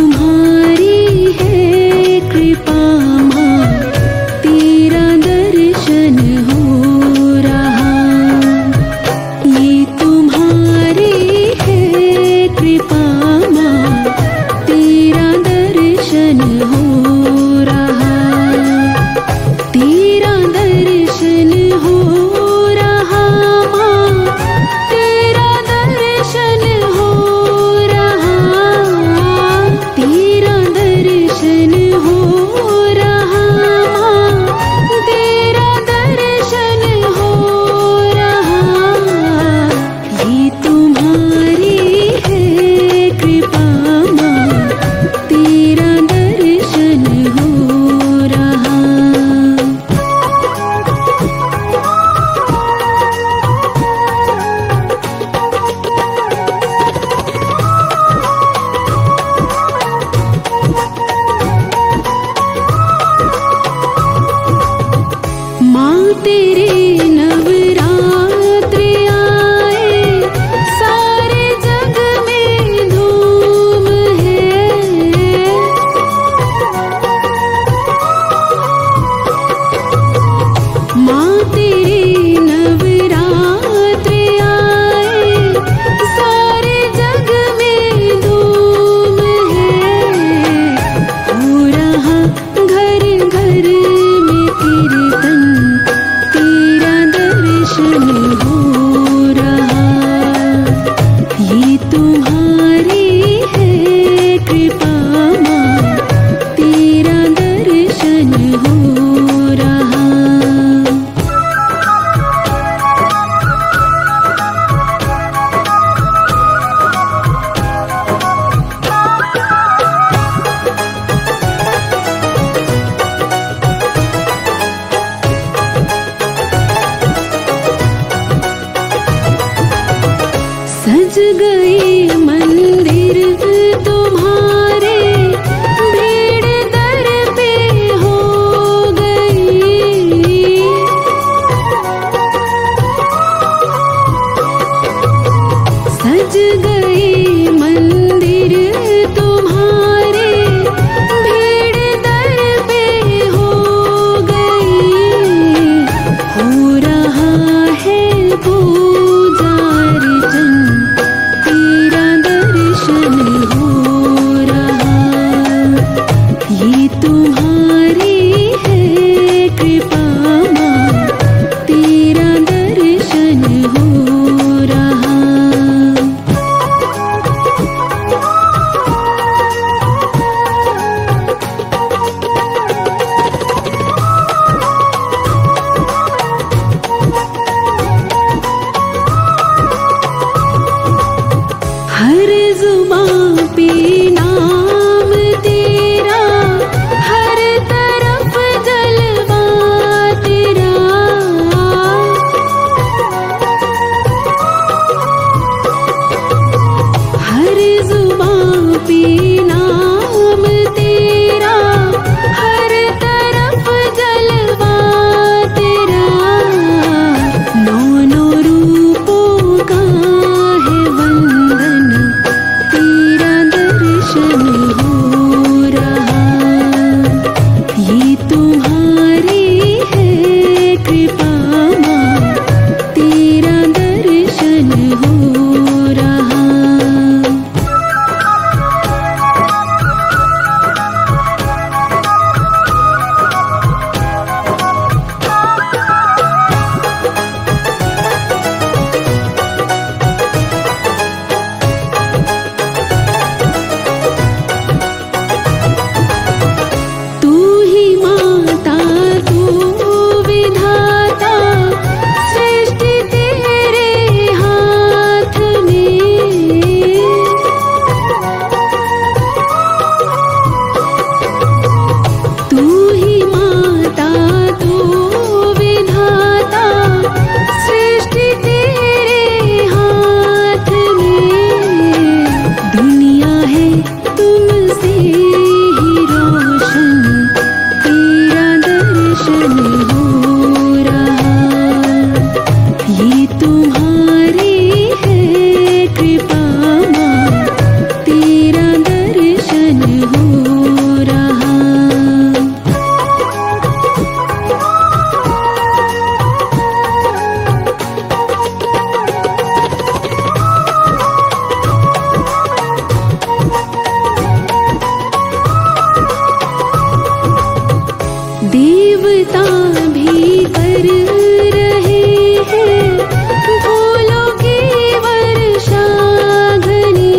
तुम्हारी है कृपा माँ, तेरा दर्शन हो रहा। ये तुम्हारी है कृपा माँ, तेरा दर्शन हो रहा। तेरा दर्शन हो रहा माँ, तेरा दर्शन हो रहा। तेरा दर्शन हो रहा माँ, तेरा दर्शन हो रहा। ये तुम्हारी है कृपा माँ, तेरा दर्शन देवता भी कर रहे हैं फूलों की वर्षा घनी।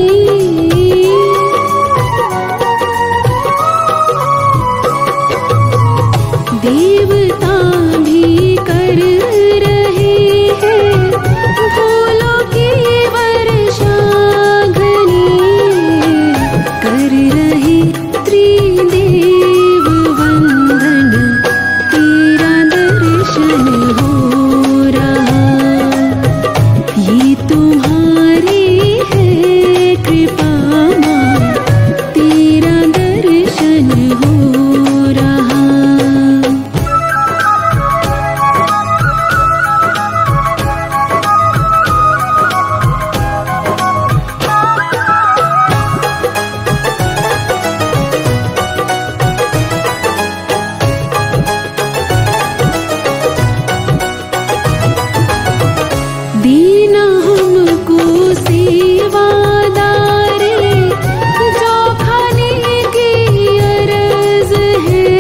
देवता भी कर रहे हैं फूलों की वर्षा घनी। कर रहे त्रिदेव वंदन तेरा दर्शन हो रहा। ये तुम्हारी है कृपा माँ तेरा दर्शन हो रहा। दीना हमको सेवादारे जो खाने की अरज है।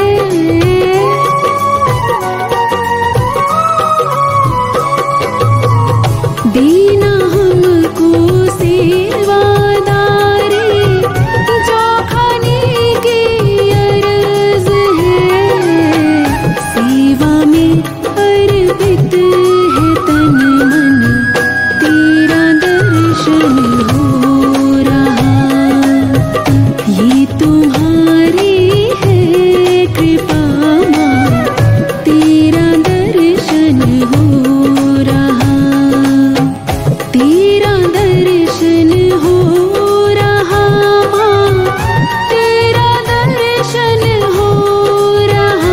दीना हमको सेवादारे जो खाने की अरज है। सेवा में अर्पित है तन मन तेरा दर्शन हो रहा। ये तुम्हारी है कृपा माँ तेरा दर्शन हो रहा। तेरा दर्शन हो रहा माँ तेरा दर्शन हो रहा।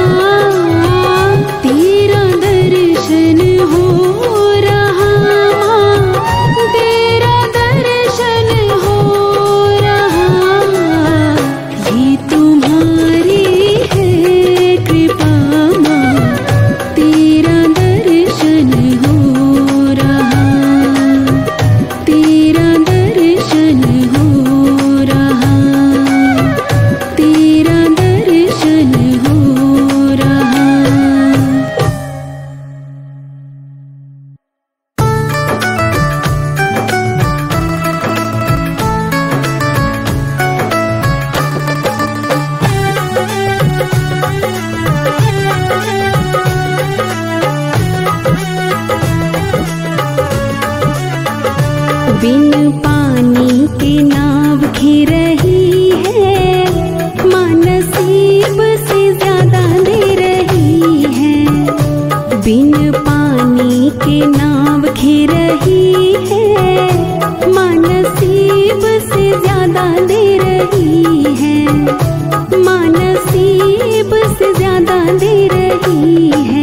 तेरा दर्शन हो रहा माँ तेरा दर्शन हो रहा। ये तुम्हारी है कृपा माँ तेरा दर्शन हो रहा। तेरा दर्शन हो रहा। तेरा दर्शन हो रहा। बिन पानी के नाव घिर रही है माँ नसीब से ज्यादा दे रही है। बिन पानी के नाव घिर रही है माँ नसीब से ज्यादा दे रही है। माँ नसीब से ज्यादा दे रही है।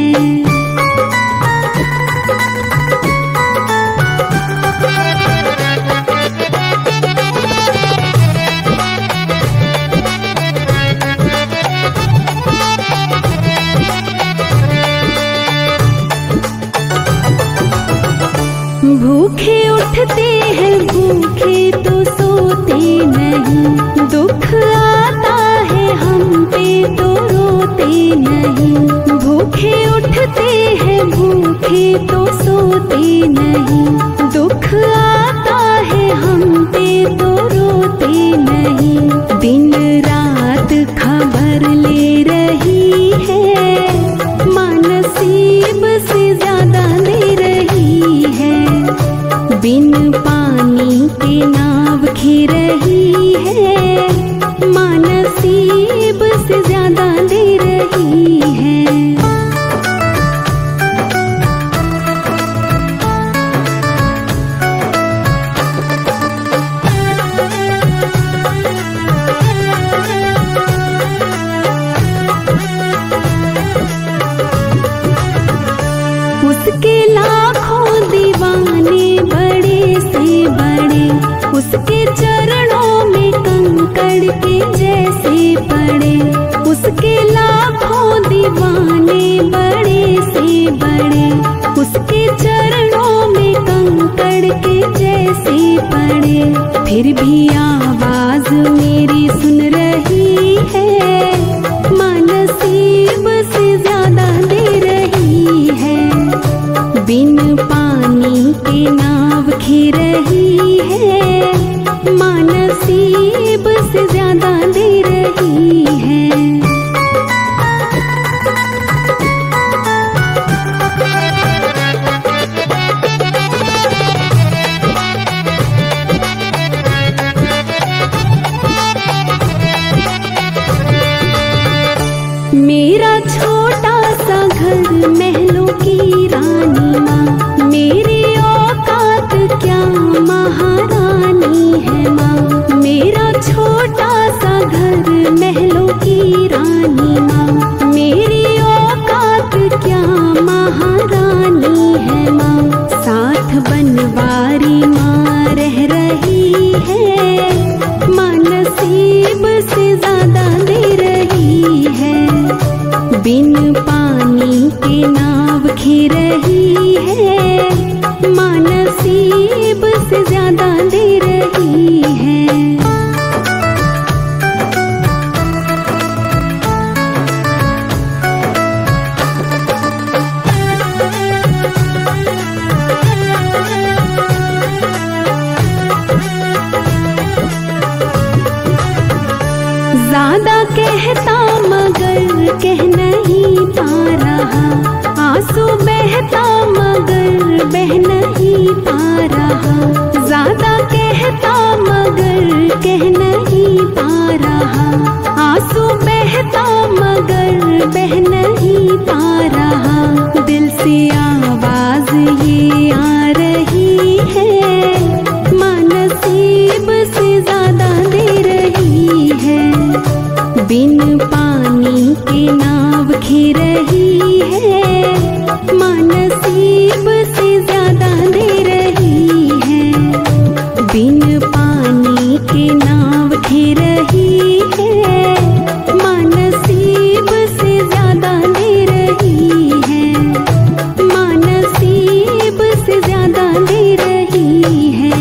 भूखे उठते हैं भूखे तो सोते नहीं। दुख आता है हम पे तो रोते नहीं। भूखे उठते हैं भूखे तो सोते नहीं। दुख आता है हम पे तो रोते नहीं। दिन रात खबर ले रही है माँ नसीब से ज्यादा दे रही है। बिन पानी के नाव घिर रही है माँ नसीब से ज्यादा दे रही है। उसके लाखों दीवाने बड़े से बड़े। उसके चरणों में कंकड़ के जैसे पड़े। उसके लाखों दीवाने बड़े से बड़े। उसके चरणों में कंकड़ के जैसे पड़े। फिर भी आवाज मेरी सुन रही है माँ नसीब से ज्यादा सागर महलों की रानी माँ, मेरी औकात क्या महारानी है माँ। मेरा छोटा सा घर महलों की रानी माँ, मेरी औकात क्या महारानी है माँ। साथ बनवारी माँ रह रही है, माँ नसीब से ज्यादा दे रही है। बिन पानी के नाव खी रही है, माँ नसीब से ज्यादा दे रही है। ज्यादा कहता मगर कह नहीं पा रहा, आंसू बहता मगर बह नहीं पा रहा। ज्यादा कहता मगर कह नहीं पा रहा, आंसू बहता मगर बह नहीं पा रहा। दिल से आवाज ये आ रही है, माँ नसीब से ज्यादा दे रही है। बिन पानी के नाव खी रही है, माँ नसीब से ज्यादा दे रही है। बिन पानी के नाव खी रही है, माँ नसीब से ज्यादा दे रही है। माँ नसीब से ज्यादा दे रही है।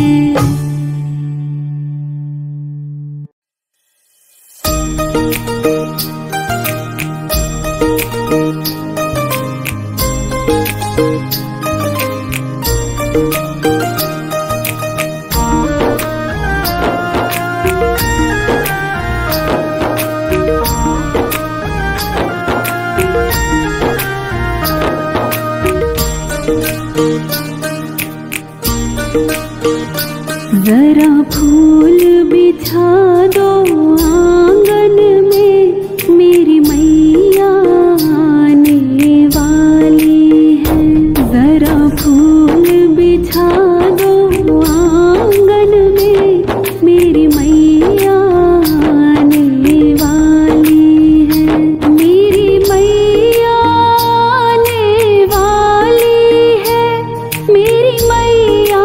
जरा फूल बिछा दो आंगन में, मेरी मैया आने वाली है। जरा फूल बिछा दो आंगन में, मेरी मैया आने वाली है। मेरी मैया आने वाली है, मेरी मैया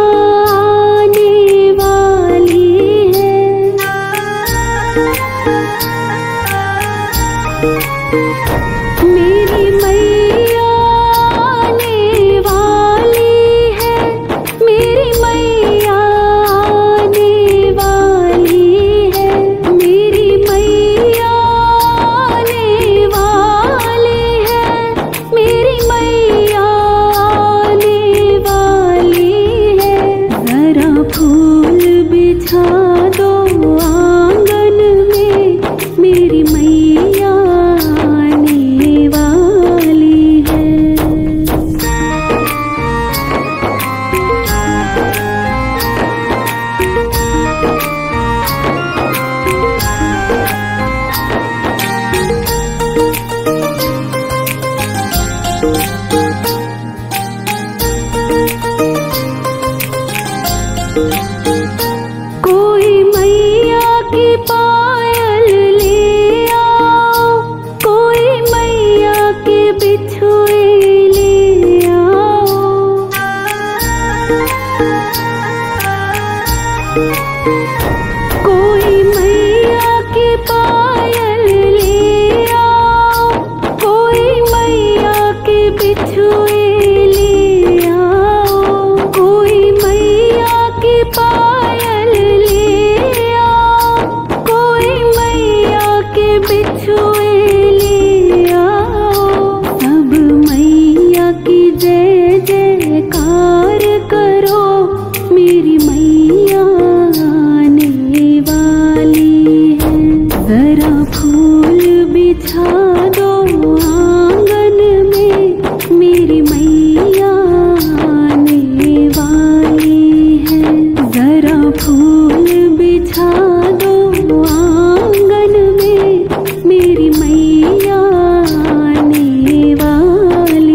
मेरी मैया आने वाली है, मेरी मैया आने वाली है। मेरी मैया आने वाली है, मेरी मैया आने वाली है। जरा फूल बिछा दो आंगन में, मेरी मैया आने वाली है। कोई मैया की पायल ले आओ, कोई मैया के बिछुए ले आओ। कोई मैया की पायल ले आओ, कोई मैया के बिछुए ले आओ। कोई मैया की पायल ले आओ, कोई मैया के बिछुए ले आओ। सब मैया की जय जयकार करो, मेरी मैया आने वाली है। जरा फूल बिछा दो आंगन में, मेरी मैया आने वाली है। जरा फूल बिछा दो आंगन में, मेरी मैया आने वाली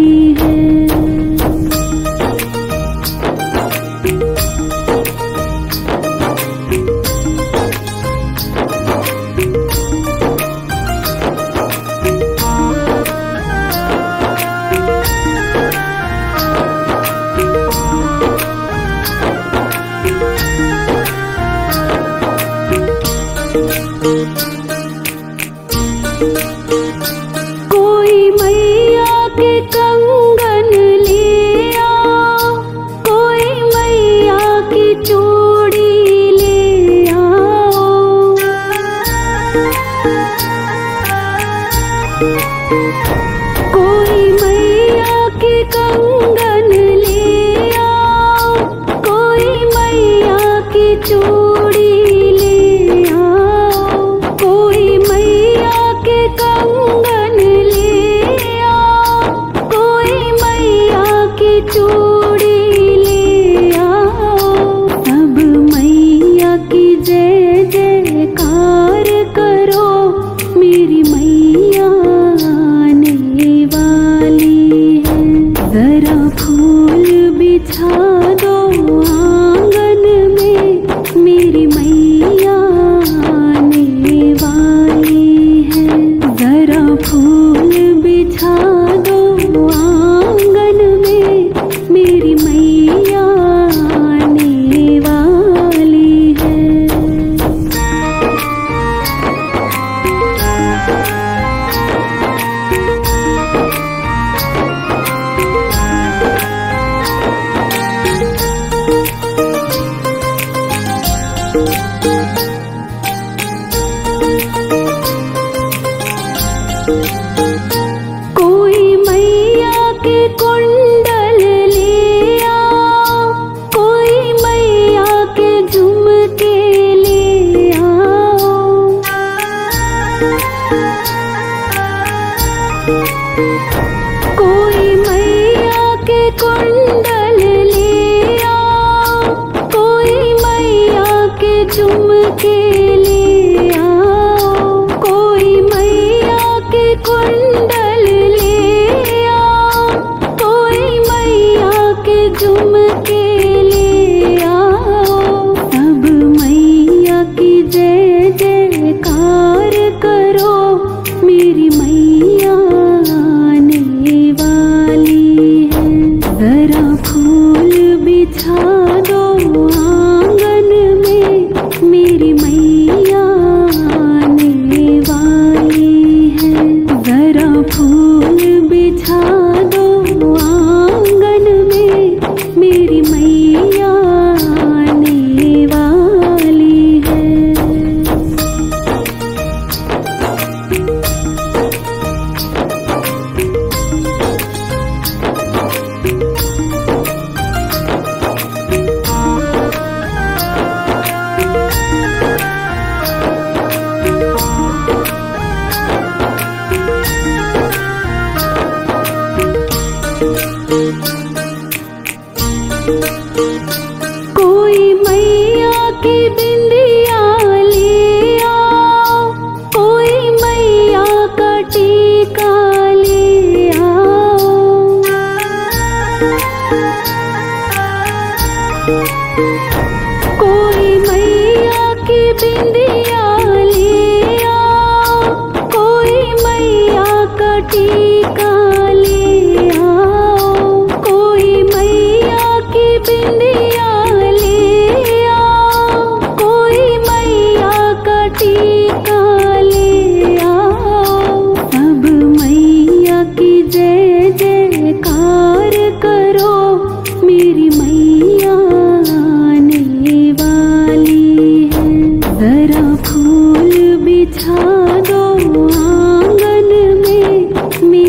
कोई मैया के कंगन ले आओ, कोई मैया की चूड़ी ले आओ। कोई मैया के कंगन ले आओ, कोई मैया की चूड़ी ले आओ। कोई मैया के कंगन ले आओ, कोई मैया की चूड़ी ले आओ। सब मैया की जय जयकार करो, मेरी मैया आने वाली है। जरा फूल बिछा दो आंगन में, मेरी मैया आने वाली है। जरा फूल बिछा दो आंगन में, मेरी मैया आने वाली है। कोई मैया के कुंडल ले आओ, कोई मैया के झुमके ले आओ। कोई मैया के कुंडल ले आओ, कोई मैया के झुमके ले आओ। कोई मैया के कुंडल ले आओ, कोई मैया के झुमके ले आओ। सब मैया की जय जयकार करो, मेरी मैया आने वाली है। जरा फूल बिछा दो आंगन में, मेरी मैया आने वाली है। जरा फूल बिछा दो आंगन में, मेरी मैया आने वाली है। कोई मैया की बिंदिया ले आओ, कोई मैया का टीका ले आओ। कोई मैया की बिंदिया ले आओ, कोई मैया का टीका ले आओ। कोई मैया की बिंदिया ले आओ, कोई मैया का टीका ले आओ। सब मैया की जय जयकार करो, मेरी मैया आने वाली है। जरा फूल बिछा दो आंगन में,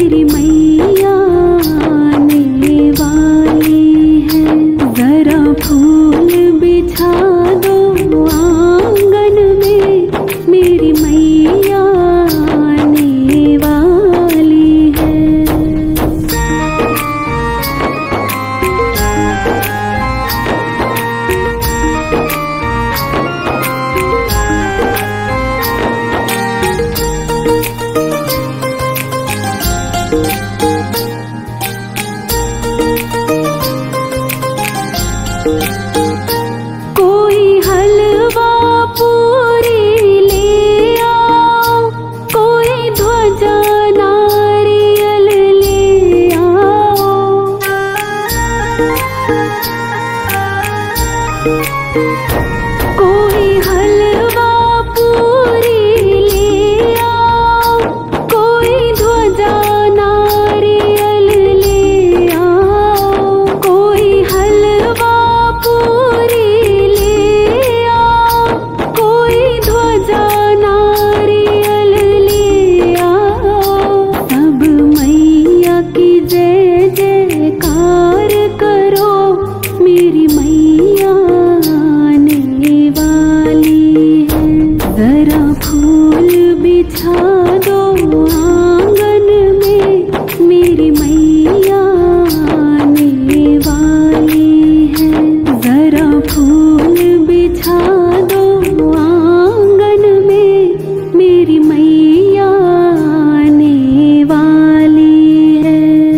बिछा दो आंगन में, मेरी मैया आने वाली है। जरा फूल बिछा दो आंगन में, मेरी मैया आने वाली है।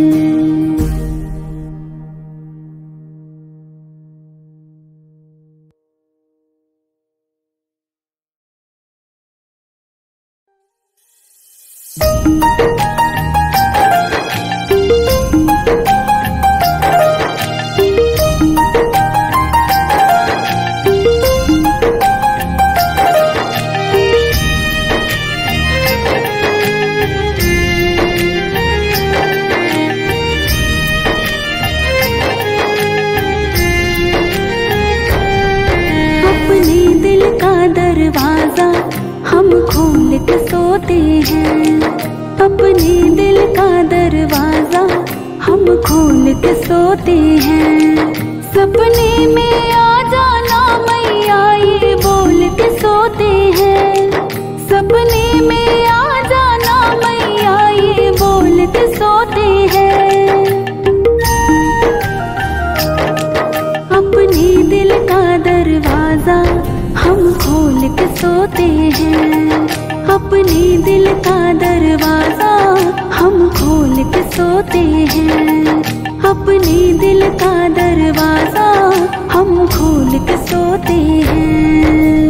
अपने दिल का दरवाजा हम खोल के सोते हैं, अपने दिल का दरवाजा हम खोल के सोते हैं। सपने में आ जाना मैया ये बोल के सोते हैं, सपने में आ जाना मैया ये बोल के सोते हैं। अपने दिल का दरवाजा हम खोल के सोते हैं, अपने दिल का दरवाजा हम खोल के सोते हैं, अपने दिल का दरवाजा हम खोल के सोते हैं।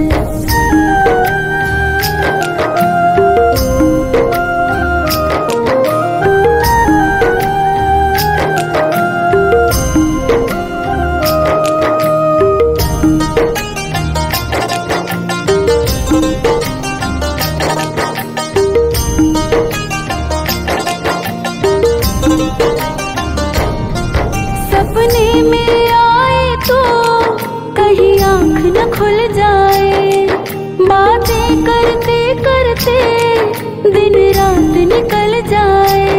सपने में आए तो कहीं आँख न खुल जाए, बातें करते करते दिन रात निकल जाए।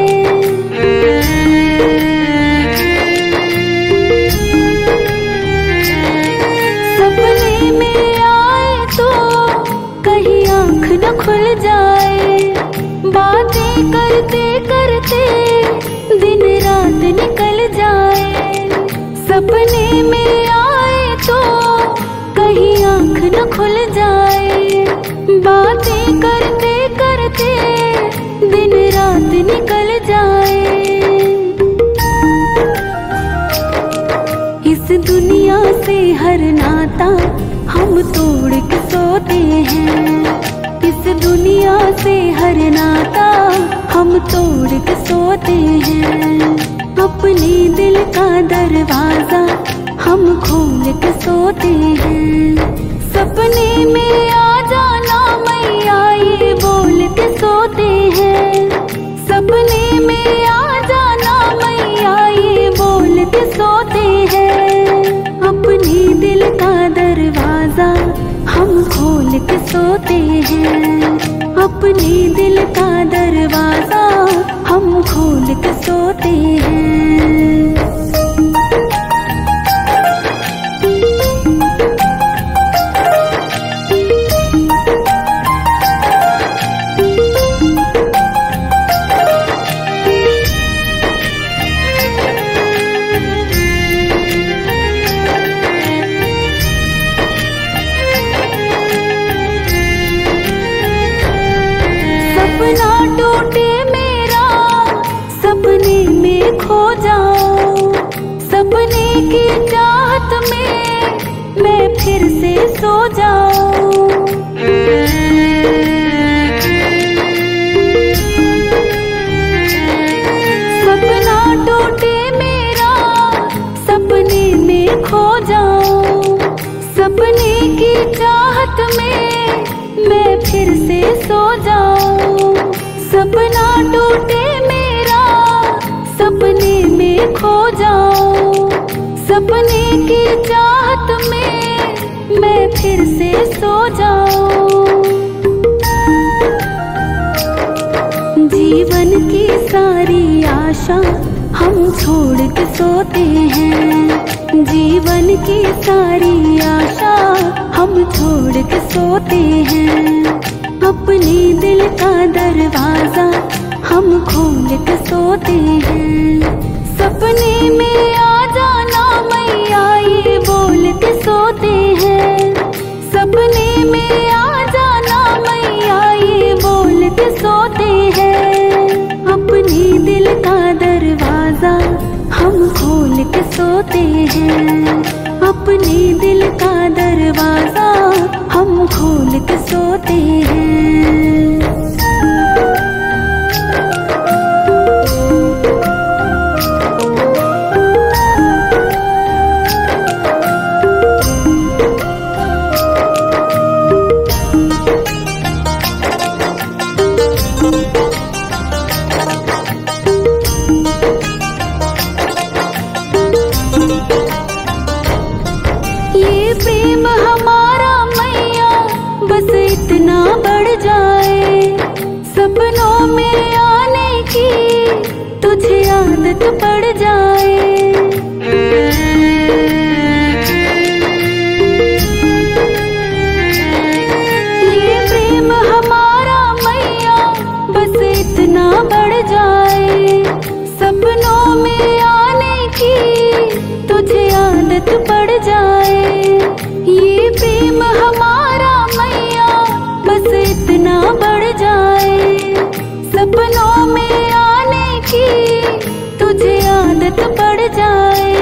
सपने में आए तो कहीं आँख न खुल जाए, बातें करते करते दिन रात निकल जाए। सपने में आए तो कहीं आँख न खुल जाए, बातें करते करते दिन रात निकल जाए। इस दुनिया से हर नाता हम तोड़ के सोते हैं, इस दुनिया से हर नाता हम तोड़ के सोते हैं। अपने दिल का दरवाजा हम खोल के सोते हैं, सपने में आ जाना मैया ये बोल के सोते हैं, सपने में आ जाना मैया ये बोल के सोते हैं। अपने दिल का दरवाजा हम खोल के सोते हैं, अपने दिल का दरवाजा हम खोल के सोते हैं। सपना टूटे मेरा, सपने में खो जाऊं, सपने की चाहत में मैं फिर से सो जाऊं। सपना टूटे मेरा, सपने में खो जाऊं, सपने की चाहत में मैं फिर से सो जाऊं। सपना टूटे मेरा, सपने में खो जाऊं, सपने की चाहत में मैं फिर से सो जाऊं। जीवन की सारी आशा हम छोड़ के सोते हैं, जीवन की सारी आशा हम छोड़ के सोते हैं। अपने दिल का सोते हैं। सपने में आ जाना मैया ये बोल के सोते हैं। सपने में आ जाना मैया ये बोल के सोते हैं। अपने दिल का दरवाजा हम खोल के सोते हैं। अपने दिल का दरवाजा हम खोल के सोते हैं। ये प्रेम हमारा मैया बस इतना बढ़ जाए, सपनों में आने की तुझे आदत पड़ जाए। ये प्रेम हमारा मैया बस इतना बढ़ जाए, सपनों में आने की तुझे आदत पड़ जाए। ये प्रेम हमारा मैया बस इतना बढ़ जाए, सपनों में आने की तुझे आदत पड़ जाए।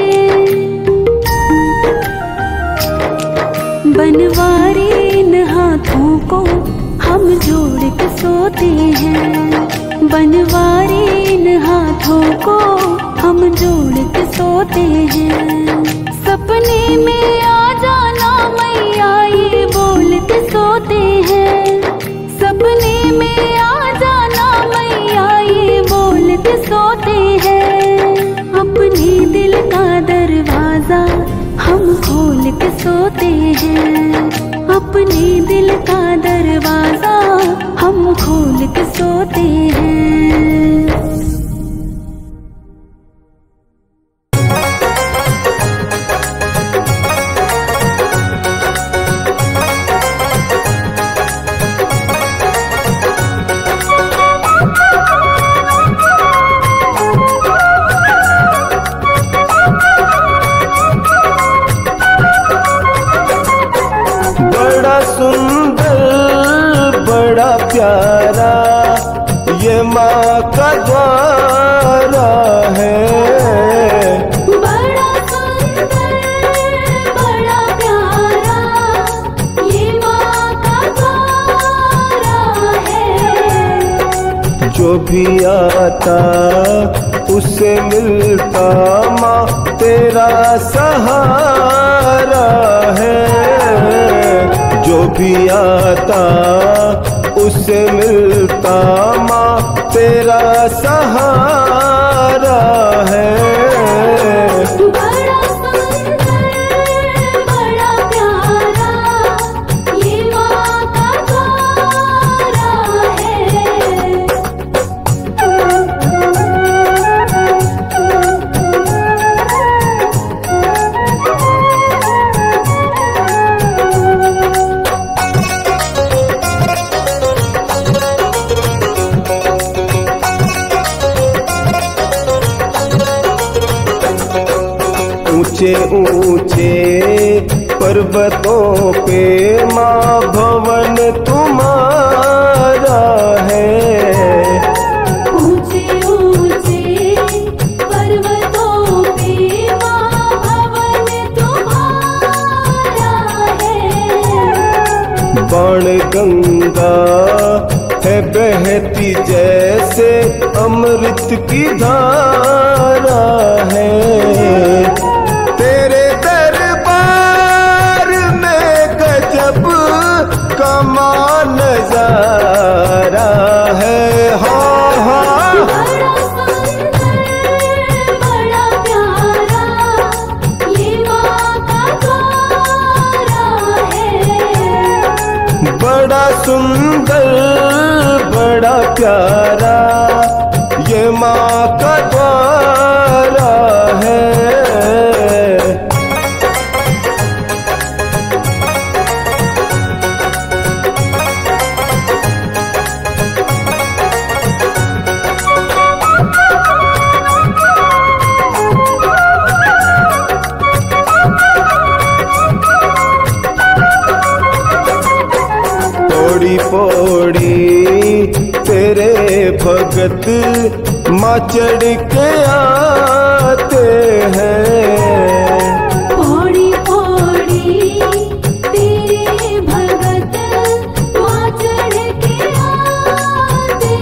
बनवारी इन हाथों को हम जोड़ के सोते हैं। बनवारी इन हाथों को हम जोड़ के सोते हैं। सपने में आ जाना मैया ये बोल के सोते हैं। सपने में आ जाना मैया ये बोल के सोते हैं। अपने दिल का दरवाजा हम खोल के सोते हैं। अपने दिल का दरवाजा हम खोल के सोते हैं। प्यारा ये माँ का द्वारा है। बड़ा सुंदर बड़ा प्यारा ये माँ का द्वारा है। जो भी आता उससे मिलता माँ तेरा सहारा है। जो भी आता उससे मिलता माँ तेरा सहारा है। बड़ा सुंदर बड़ा प्यारा ये माँ का द्वारा है। ऊंचे ऊंचे पर्वतों पे माँ भवन तुम्हारा है। ऊंचे ऊंचे पर्वतों पे माँ भवन तुम्हारा है। बाण गंगा है बहती जैसे अमृत की धारा है। तेरे दरबार में गजब कमाल नजारा है। हाँ हाँ बड़ा सुंदर बड़ा प्यारा ये माँ का द्वारा है। बड़ा सुंदर बड़ा प्यारा ये माँ का द्वारा है। भगत माँ चढ़ के आते हैं। पौड़ी पौड़ी तेरे भगत माँ चढ़ के आते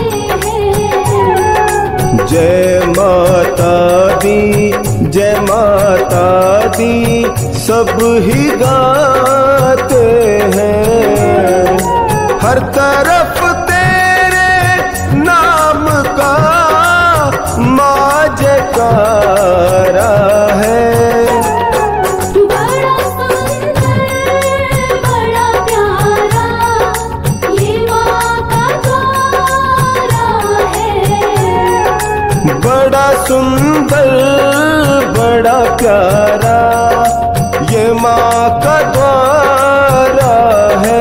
हैं। जय माता दी, जय माता दी सब ही गाते हैं। हर तरफ तेरे नाम का माँ जयकारा है। बड़ा सुंदर बड़ा प्यारा ये माँ का द्वारा है। बड़ा सुंदर बड़ा प्यारा ये माँ का द्वारा है।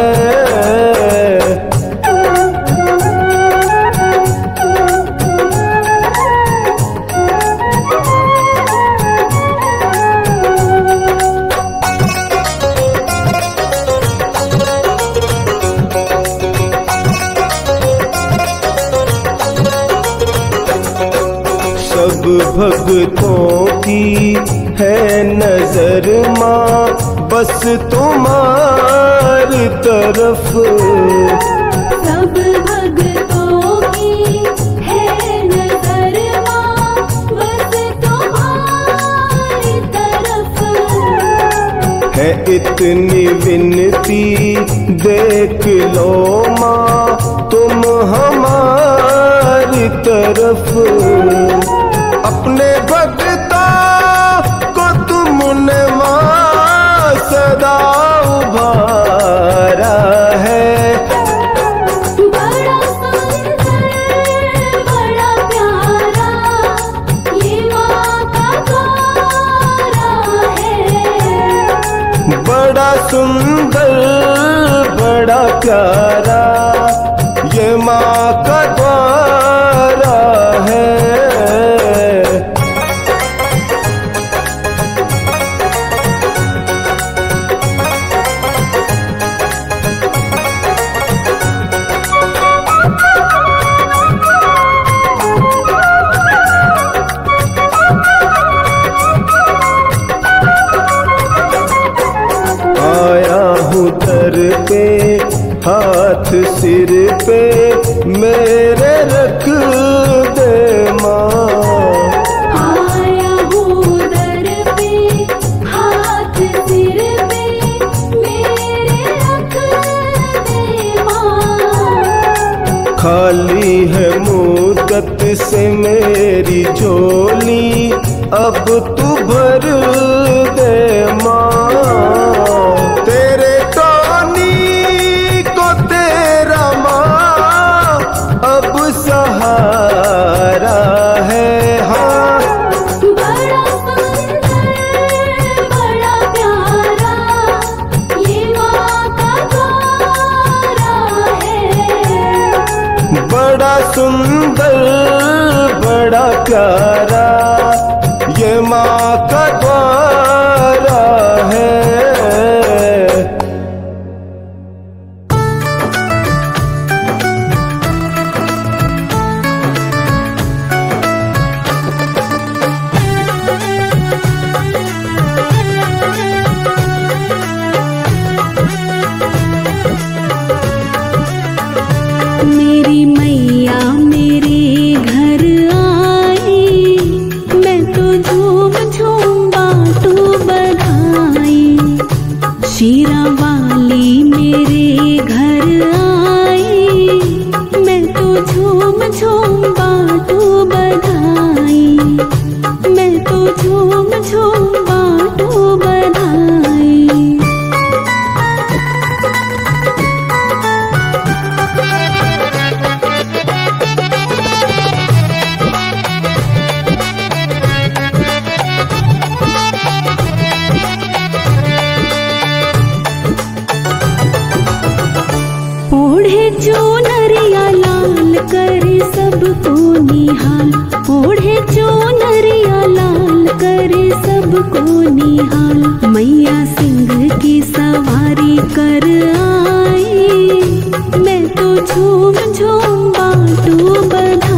सब भक्तों की है नजर माँ बस तुम्हारी तरफ। सब भक्तों की है नजर माँ बस तुम्हारी तरफ। है इतनी विनती देख लो माँ तुम हमारी तरफ। अपने भक्तों को तुमने माँ सदा उभारा है। बड़ा सुंदर बड़ा प्यारा ये माँ का द्वारा है। बड़ा सुंदर बड़ा प्यारा ये माँ का द्वारा है। दर पे हाथ सिर पे मेरे रख दे माँ। आया हूँ दर पे हाथ सिर पे मेरे रख दे माँ। खाली है मुद्दत से मेरी झोली अब तू भर दे माँ। तेरे टोनी को तेरा माँ अब सहारा है। हाँ बड़ा सुंदर बड़ा प्यारा ये माँ का द्वारा है। बड़ा सुंदर बड़ा प्यारा ये माँ का द्वारा है। मेरी मैया मेरे घर आई मैं तो झूम झूम बाटू बधाई। शीरा वाली मेरे घर आई मैं तो झूम झूम बाटू बधाई। मैं तो झूम झूम बाटू बधाई। ओढ़े जो नरिया लाल कर सबको निहाल। ओढ़े जो नरिया लाल कर सबको निहाल। मैया सिंह की सवारी कर आई मैं तो झूम झूम बाटू बधाई।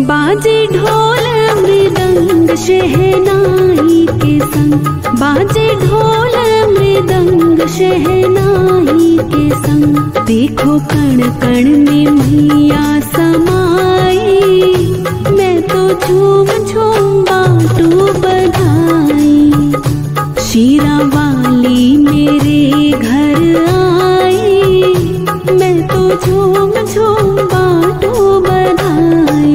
बाजे ढोल मृदंग शहनाई के संग, बाजे ढोल मृदंग शहनाई के संग। देखो कण कण में मैया समाई, मैं तो झूम झूम बाटू बधाई। शीरा वाली मेरे घर आई, मैं तो झूम झूम बाटू बधाई।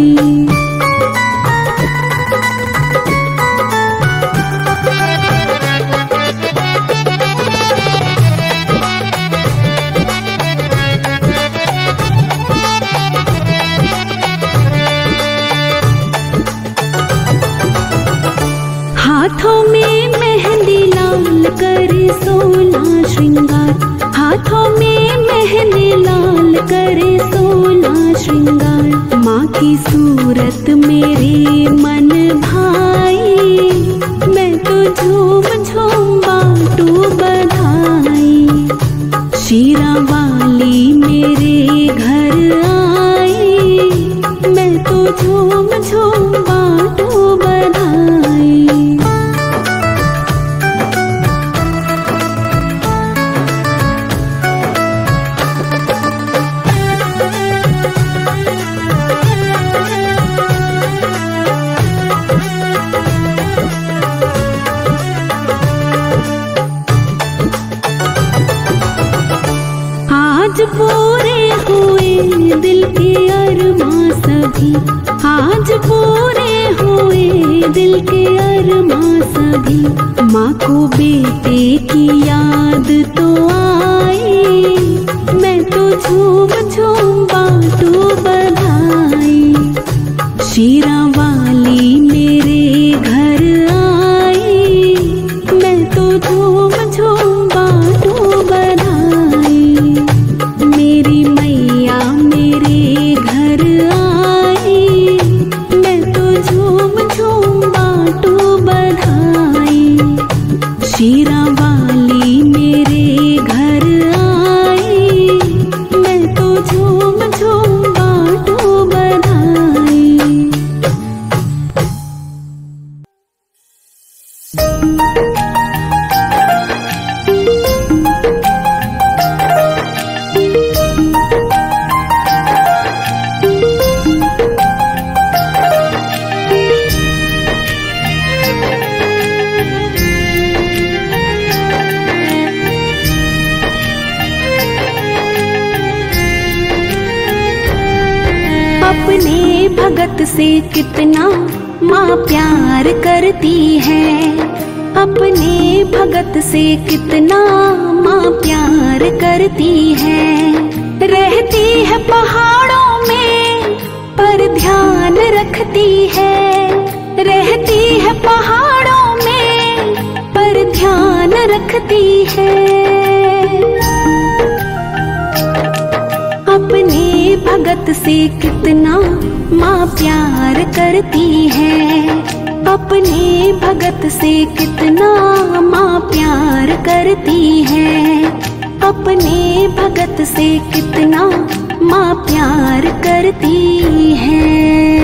हाथों में मेहंदी लाल करे 16 श्रृंगार, हाथों में मेहंदी लाल करे 16 श्रृंगार। माँ की सूरत मेरे मन भाई, मैं तो झूम झूम बाटू बधाई। शीरा वाली मेरे घर आई, मैं तो झूम झूम बाटू बधाई। आज पूरे हुए दिल के अरमां सभी, आज पूरे हुए दिल के अरमां सभी। माँ को बेटे की याद तो आई, मैं तो झूम झूम बाटू बधाई। शीरा वाली मेरे घर आई, मैं तो झूम झूम बाटू बधाई। मेरी मैया मेरे घर आई, मैं तो झूम झूम बाटू बधाई। शीरा वाली मेरे घर आई, मैं तो झूम झूम बाटू बधाई। अपने भगत से कितना माँ प्यार करती है, अपने भगत से कितना माँ प्यार करती है। रहती है पहाड़ों में पर ध्यान रखती है, रहती है पहाड़ों में पर ध्यान रखती है। अपने भगत से कितना माँ प्यार करती है, अपने भगत से कितना माँ प्यार करती है। अपने भगत से कितना माँ प्यार करती है।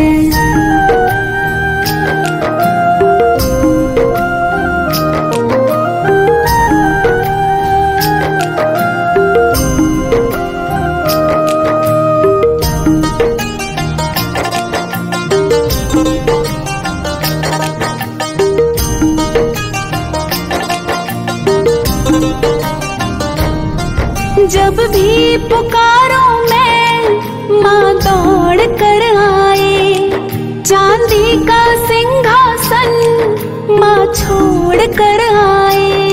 जब भी पुकारो मैं माँ दौड़ कर आए, चांदी का सिंहासन माँ छोड़ कर आए।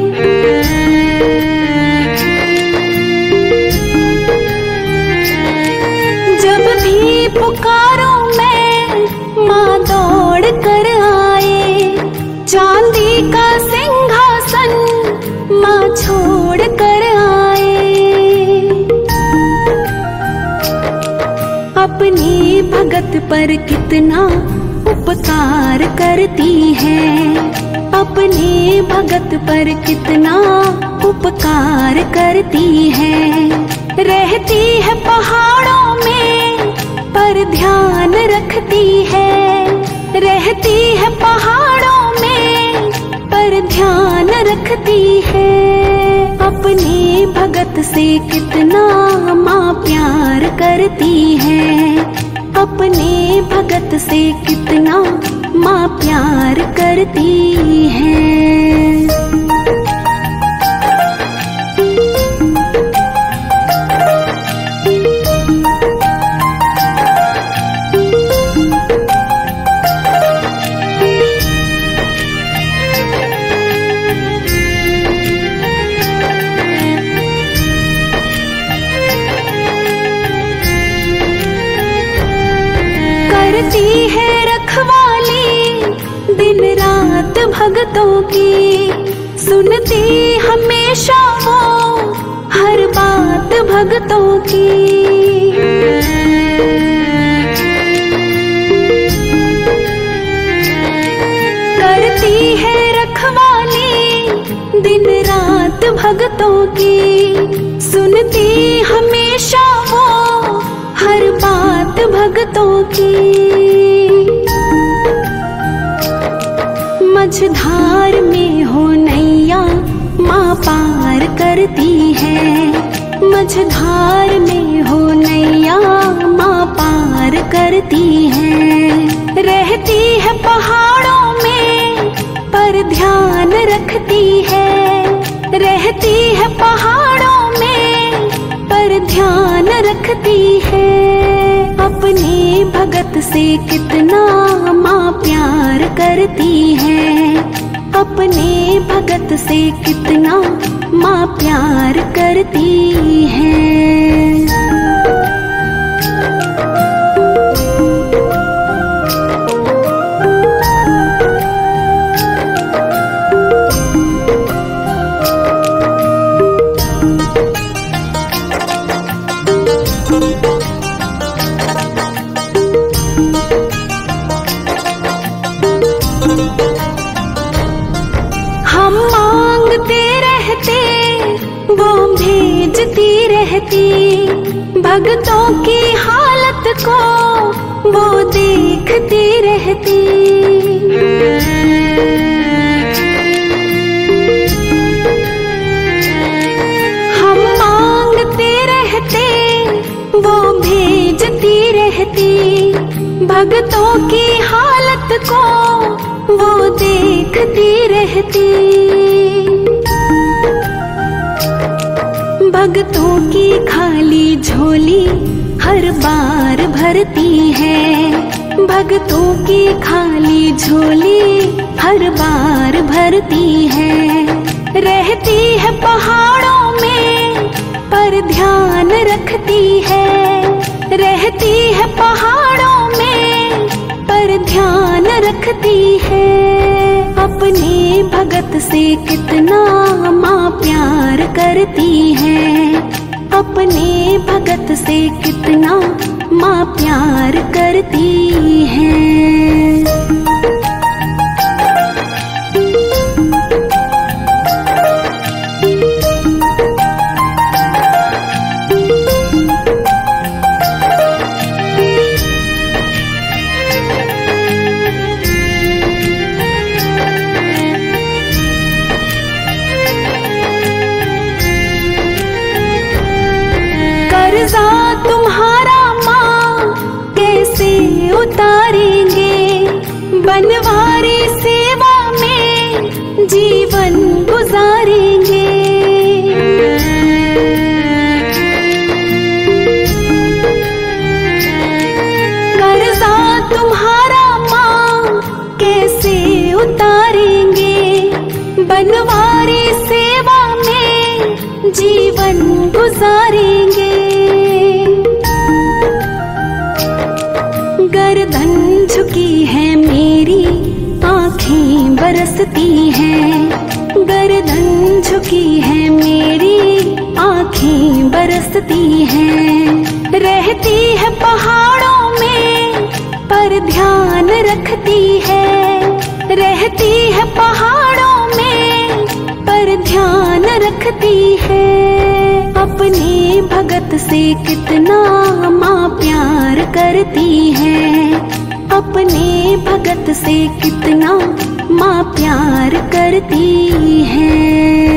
जब भी पुकारो मैं माँ दौड़ कर आए, चांदी का सिंहासन माँ छोड़ कर आए। अपने भगत पर कितना उपकार करती है, अपने भगत पर कितना उपकार करती है। रहती है पहाड़ों में पर ध्यान रखती है। रहती है पहाड़ों में पर ध्यान रखती है। अपने भगत से कितना माँ प्यार करती है। अपने भगत से कितना माँ प्यार करती है। करती है रखवाली दिन रात भगतों की। सुनती हमेशा वो हर बात भगतों की। करती है रखवाली दिन रात भगतों की। सुनती हमेशा वो हर बात भगतों की। मझधार में हो नैया माँ पार करती है। मझधार में हो नैया माँ पार करती है। रहती है पहाड़ों में पर ध्यान रखती है। रहती है पहाड़ों में पर ध्यान रखती है। अपने भगत से कितना माँ प्यार करती है। अपने भगत से कितना माँ प्यार करती है। हम मांगते रहते वो भेजती रहती। भगतों की हालत को वो देखती रहती। हम मांगते रहते वो भेजती रहती। भगतों की हालत को वो देखती रहती। भगतों की खाली झोली हर बार भरती है। भगतों की खाली झोली हर बार भरती है। रहती है पहाड़ों में पर ध्यान रखती है। रहती है पहाड़ों में पर ध्यान रखती है। अपने भगत से कितना माँ प्यार करती है। अपने भगत से कितना माँ प्यार करती है। कर्जा तुम्हारा माँ कैसे उतारेंगे। बनवारी सेवा में जीवन गुजारेंगे। कर्जा तुम्हारा माँ कैसे उतारेंगे। बनवारी सेवा में जीवन गुजारेंगे। गर्दन झुकी है मेरी आँखें बरसती हैं। गर्दन झुकी है मेरी आँखें बरसती हैं। रहती है पहाड़ों में पर ध्यान रखती है। रहती है पहाड़ों में पर ध्यान रखती है। अपने भगत से कितना माँ प्यार करती है। अपने भगत से कितना माँ प्यार करती है।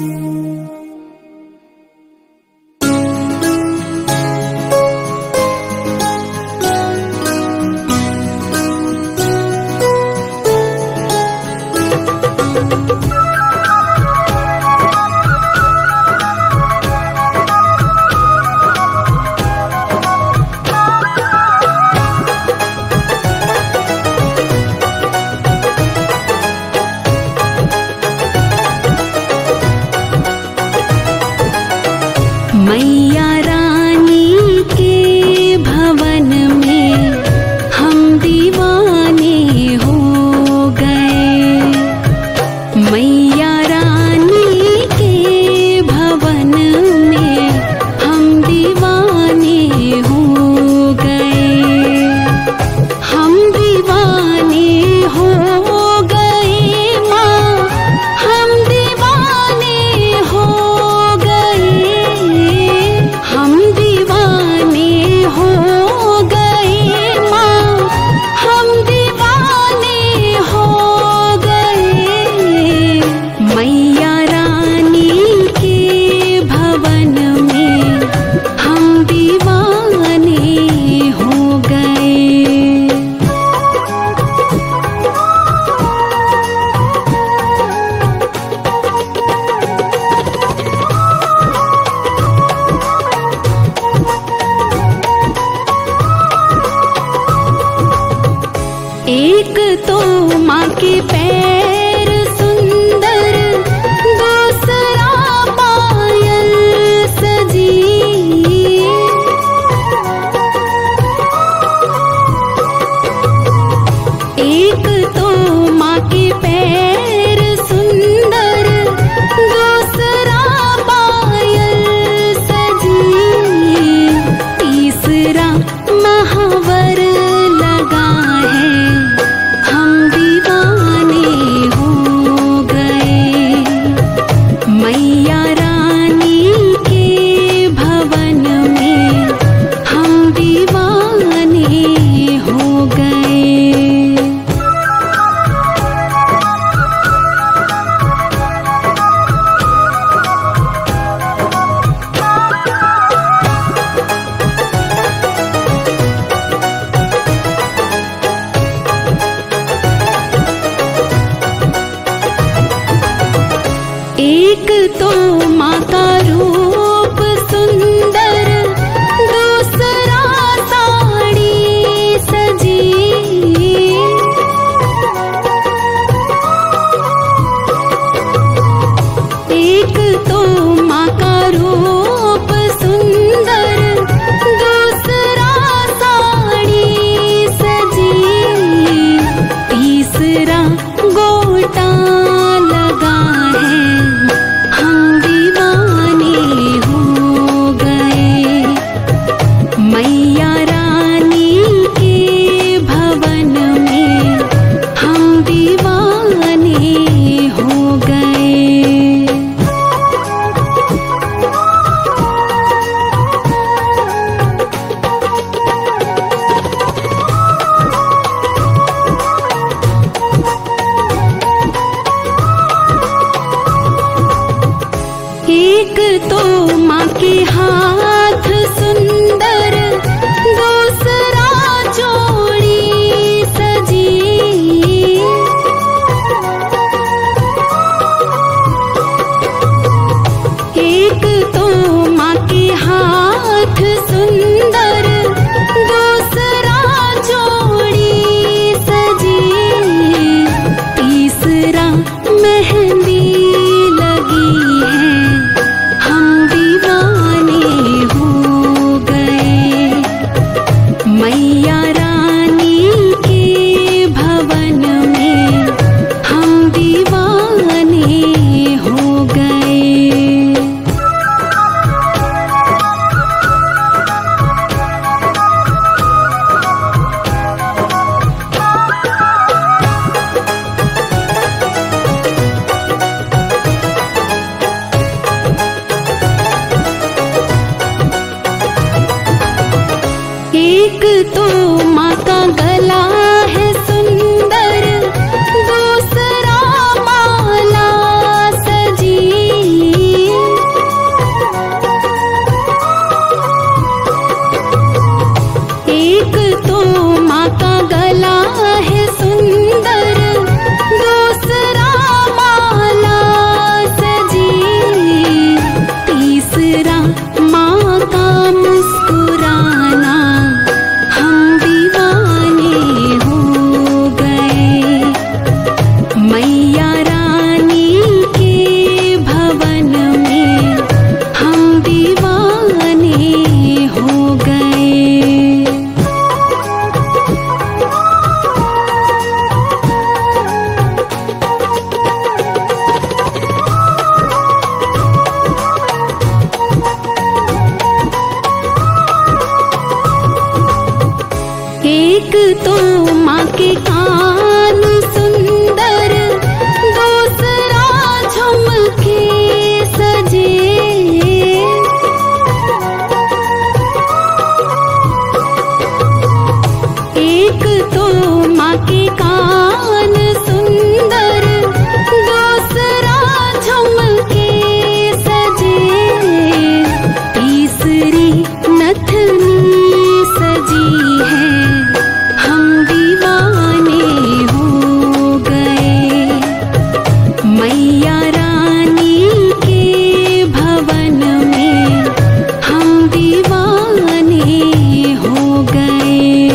मैया रानी के भवन में हम दीवाने हो गए। मैया रानी के भवन में हम दीवाने हो गए। हम दीवाने हो गए माँ, हम दीवाने हो गए। हम दीवाने हो गए माँ, हम दीवाने हो गए। मैया रानी के भवन में हम दीवाने हो गए। एक तो माँ के पैर सुंदर, दूसरा पायल सजी। एक तो माँ के पैर सुंदर, दूसरा पायल सजी। तीसरा महावर लगा है, हम दीवाने हो गए। मैया रानी के भवन में हम दीवाने हो गए। एक तो माँ का रूप सुंदर, दूसरा साड़ी सजी। एक तो माँ का रूप सुंदर, दूसरा साड़ी सजी। तीसरा गोटा लगा है, हम दीवाने हो गए। मैया रानी के भवन में हम दीवाने हो गए। एक तो माँ के हाथ सुंदर, दूसरा चूड़ी सजी। एक तो माँ के हाथ सुंदर, दूसरा चूड़ी सजी। तीसरा मेहंदी लगी है, हम दीवाने हो गए। मैया रानी के भवन में हम दीवाने हो गए। एक तो माँ का गला तो माँ का गला है सुंदर, दूसरा माला सजी, तीसरा माँ का मुस्कुराना, हम दीवाने हो गए। मैया रानी के भवन में हम दीवाने हो गए। एक तो माँ के कान सुंदर, दूसरा झुमके सजे, एक तो माँ के कान सुंदर, दूसरा झुमके सजे, तीसरी नथनी सजी है, हम दीवाने हो गए। मैया रानी के भवन में हम दीवाने हो गए।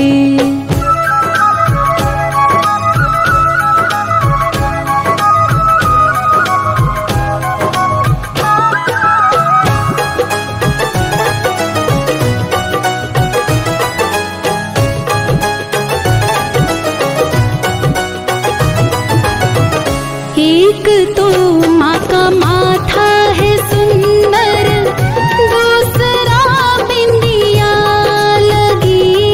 एक तो माँ का माथा है सुंदर, दूसरा बिंदिया लगी,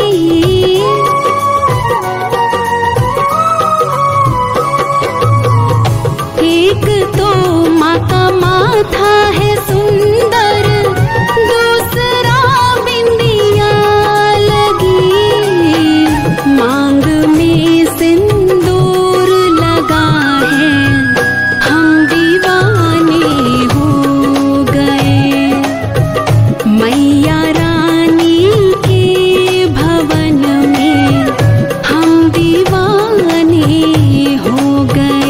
एक तो माँ का माथा है सुंदर, दूसरा बिंदिया लगी, मांग में सिंदूर लगा है, हम दीवाने हो गए। मैया रानी के भवन में हम दीवाने हो गए।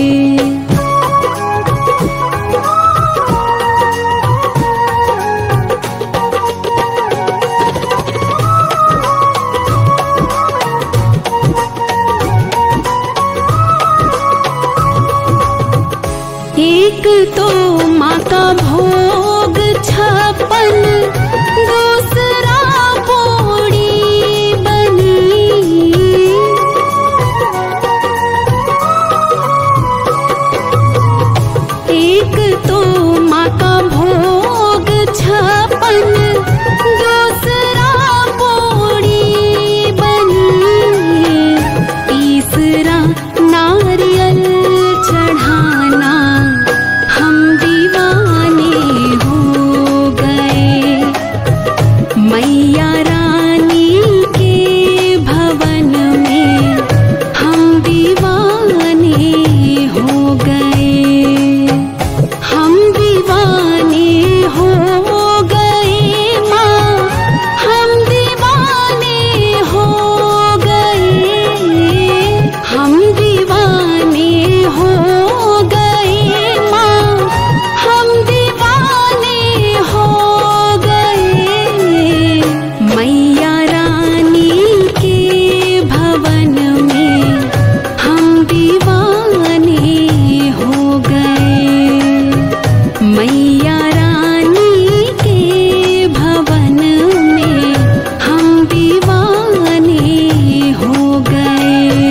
एक तो माँ का भोग 56, दूसरा पोड़ी बनी, एक तो माँ का भोग 56, दूसरा पोड़ी बनी, तीसरा नारियल चढ़ाना, हम दीवाने हो गए। मैया रानी के भवन में हम दीवाने हो गए। हम दीवाने हो गए माँ, हम दीवाने हो गए, हम दीवाने हो गए माँ, हम दीवाने हो गए। मैया रानी के भवन में हम दीवाने हो गए। मैया रानी के भवन में हम दीवाने हो गए।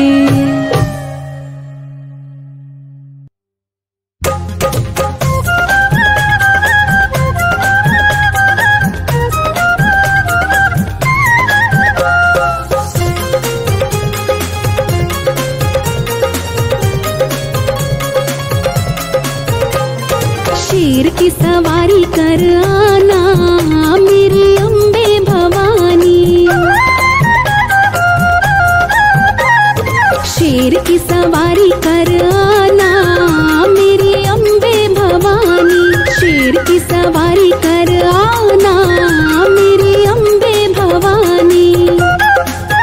शेर की सवारी कर आना मेरी अम्बे भवानी, शेर की सवारी कर आना मेरी अम्बे भवानी, शेर की सवारी कर आना मेरी अम्बे भवानी।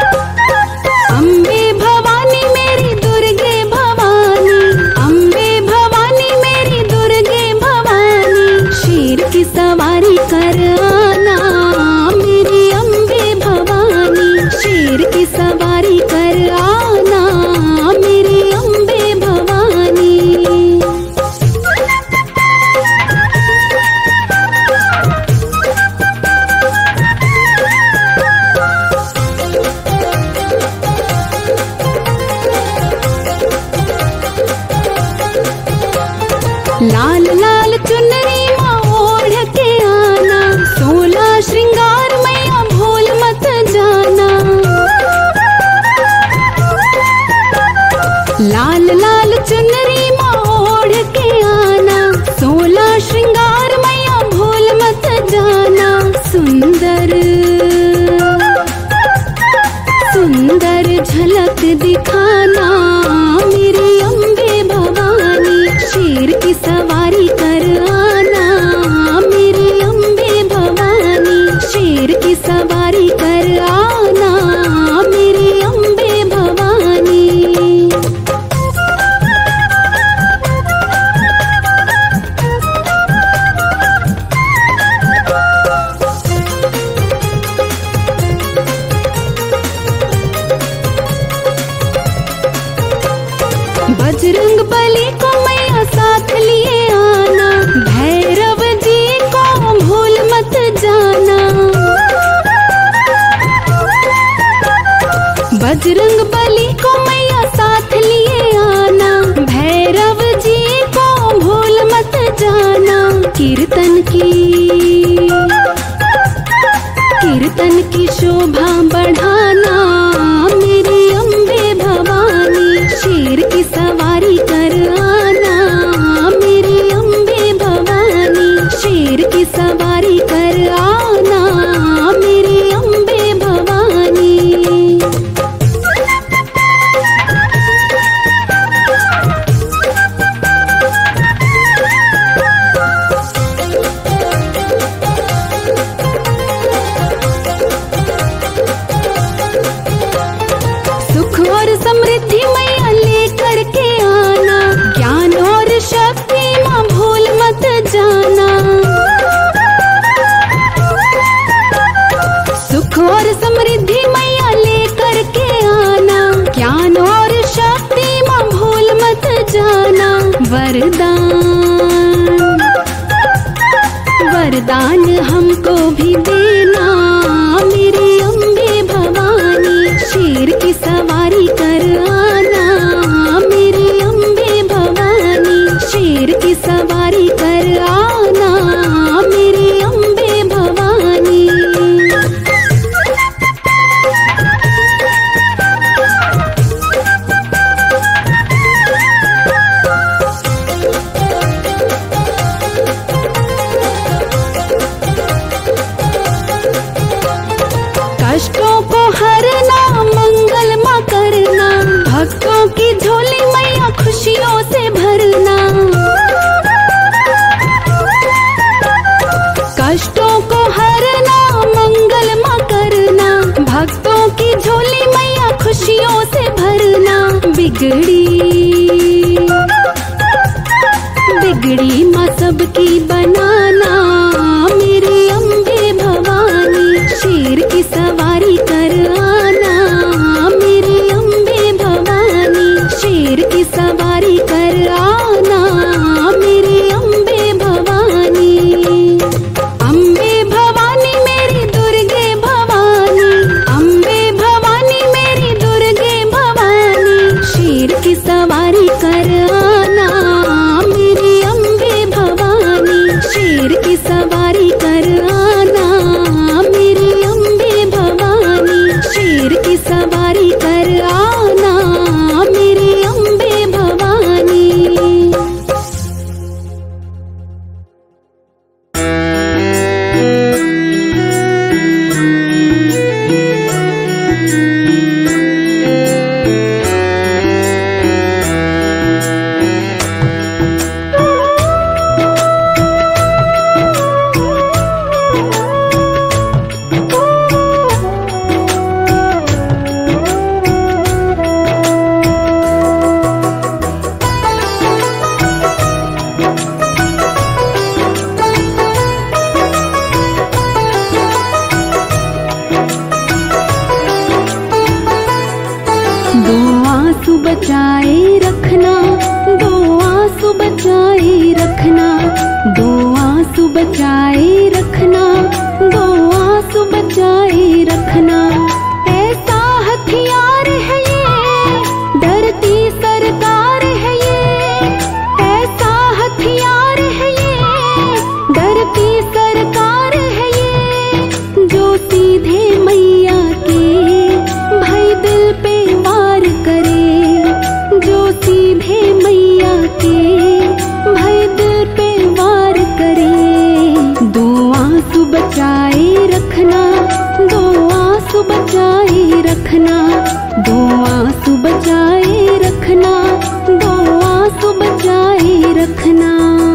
लाल लाल चुनरी माँ ओढ़ के आना, 16 श्रृंगार मैया भूल मत जाना। लाल लाल चुनरी माँ ओढ़ के आना, 16 श्रृंगार मैया भूल मत जाना। सुंदर सुंदर झलक दिखाना मेरी अम्बे भवानी, शेर की सवारी कर आना मेरी अम्बे भवानी, शेर की सवारी कर आना मेरी अम्बे भवानी। बजरंग बली को मैया साथ लिए आना, भैरव जी को भूल मत जाना। बजरंग बली को मैया साथ लिए आना, भैरव जी को भूल मत जाना। कीर्तन की शोभा बढ़ाना मेरी अम्बे भवानी, शेर की सवारी कर आना मेरी अम्बे भवानी, शेर की सवारी कर आना मेरी अम्बे भवानी। सुख और समृद्धि मैया लेकर के आना, ज्ञान और शक्ति माँ भूल मत जाना। सुख और समृद्धि मैया लेकर के आना, ज्ञान और शक्ति माँ भूल मत जाना। वरदान हमको भी देना मेरी अम्बे भवानी, शेर की सवारी कर आना मेरी अम्बे भवानी, शेर की सवारी कर आना मेरी अम्बे भवानी। कष्टों को हरना मंगल माँ करना, भक्तों की झोली मैया खुशियों से भरना। कष्टों को हरना मंगल माँ करना, भक्तों की झोली मैया खुशियों से भरना। बिगड़ी माँ सबकी बनाना मेरी अम्बे भवानी, शेर की सवारी कर आना मेरी अम्बे भवानी, शेर की सवारी कर आना मेरी अम्बे भवानी। अम्बे भवानी मेरी दुर्गे भवानी, अम्बे भवानी मेरी दुर्गे भवानी, शेर की सवारी कर आना मेरी अम्बे भवानी, शेर की सवारी कर आना मेरी अम्बे भवानी, शेर की सवारी कर आना मेरी अम्बे भवानी। बचाए रखना, 2 आंसू बचाए रखना, 2 आंसू बचाए रखना, 2 आंसू बचाए रखना। ऐसा हथियार है ये, डरती सरकार है ये, ऐसा हथियार बचाए रखना, दो आंसू बचाए रखना, दो आंसू बचाए रखना।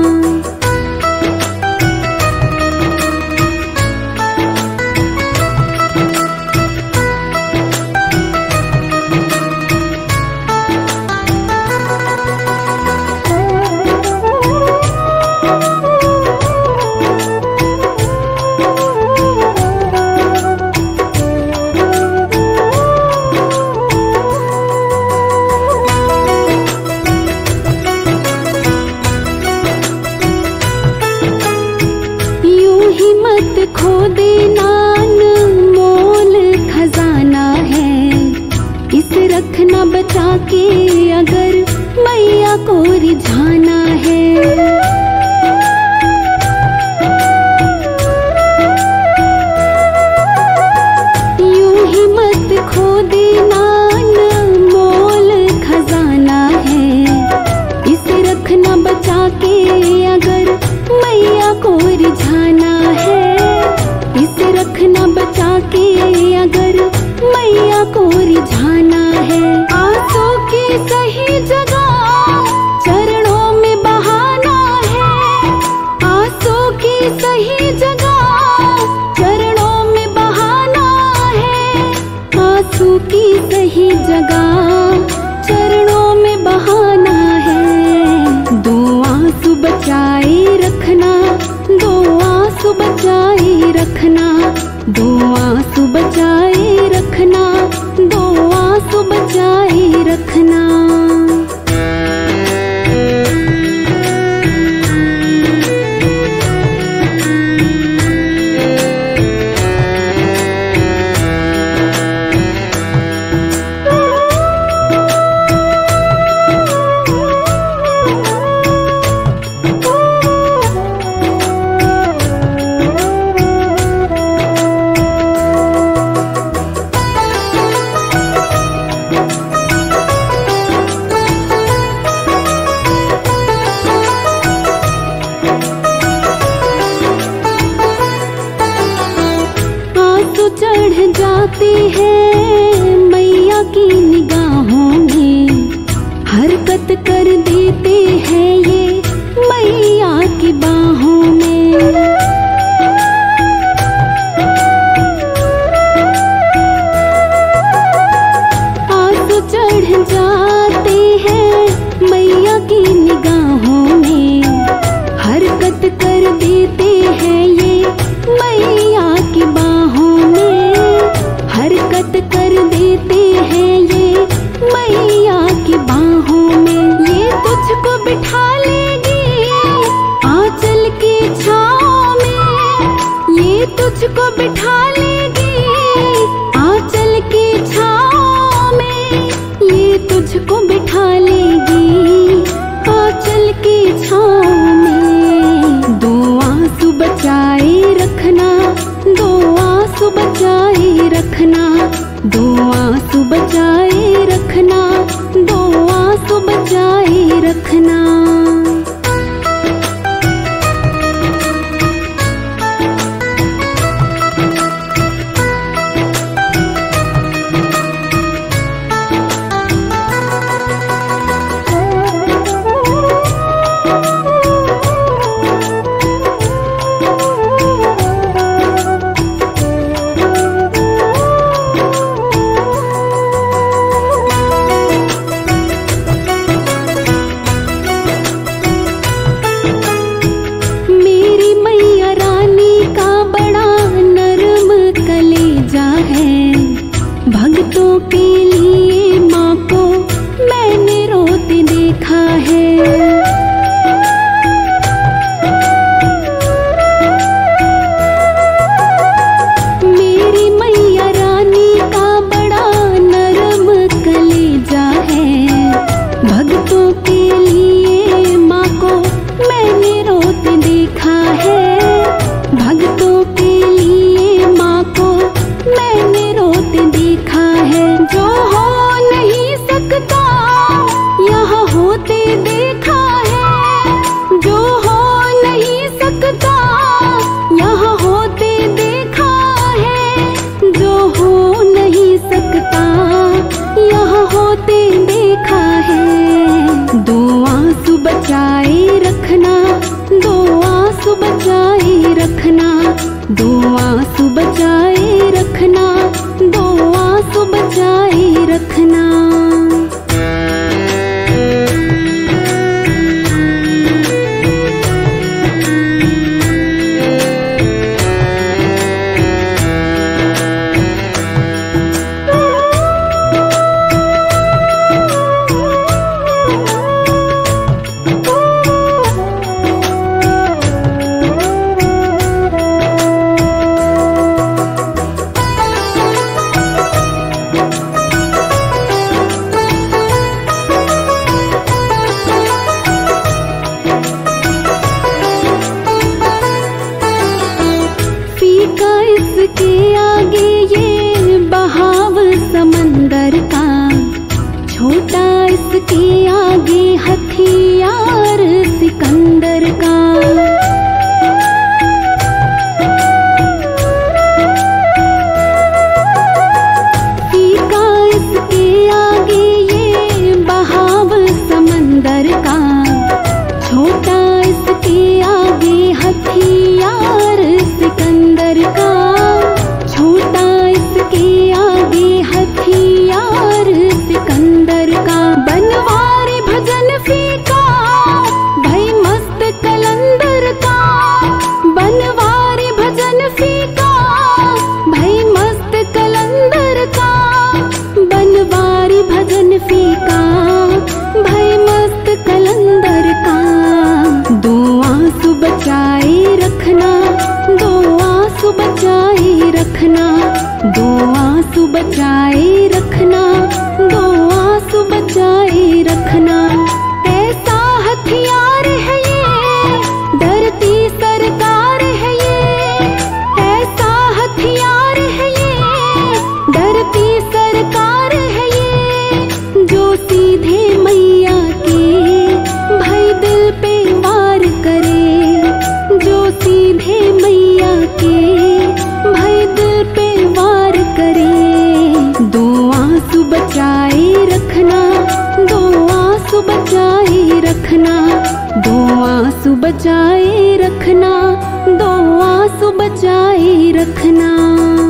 खो देना मोल खजाना है, इसे रखना बचा के अगर मैया को रिझाना है। यूं ही मत खो देना मोल खजाना है, इसे रखना बचा के अगर मैया को रिझाना है, इसे रखना बचा के अगर मैया को रिझाना है। आंसू की सही जगह चरणों में बहाना है, आंसू की सही जगह चरणों में बहाना है, आंसू की सही जगह चरणों में बहाना है। दो आंसू बचाए रखना, दो आंसू बचाए रखना, दो आंसू बचाए रखना, दो आंसू बचाए रखना। चढ़ जाते हैं मैया की निगाहों में, हरकत कर देते हैं ये मैया की बाहों में। आंसू चढ़ जाते हैं मैया की निगाहों में, हरकत कर देते हैं ये मैया की बाहों में, हरकत कर देते हैं ये मैया की बाहों में। ये तुझको बिठा लेगी आंचल की छाँव में, ये तुझको बिठा लेगी आंचल की छाँव में, ये तुझको बिठा लेगी आंचल की छाँव में। दो आंसू बचाए रखना, दो आंसू बचाए रखना, दो आंसू बचाए रखना, दो आंसू बचाए रखना। सिकंदर का। फीका इसके आगे ये बहाव समंदर का, छोटा इसके आगे हथियार सिकंदर का, छोटा इसके आगे हथियार सिकंदर का। बनवारी भजन फीका भाई मस्त कलंदर का, बनवारी भजन फीका भाई मस्त कलंदर का, बनवारी भजन फीका भाई मस्त कलंदर का। दो आंसू बचाए रखना, दो आंसू बचाए रखना, दो आंसू बचाए रखना, दो आंसू बचाए रखना। ऐसा हथियार है ये डरती सरकार है ये, ऐसा हथियार है ये डरती सरकार है ये, जो सीधे मैया के भाई दिल पे वार करे, जो सीधे मैया के भाई दिल पे वार करे। दो आंसू बचाए रखना, दो आंसू बचाए रखना, दो आंसू बचाए रखना, दो आंसू बचाए रखना।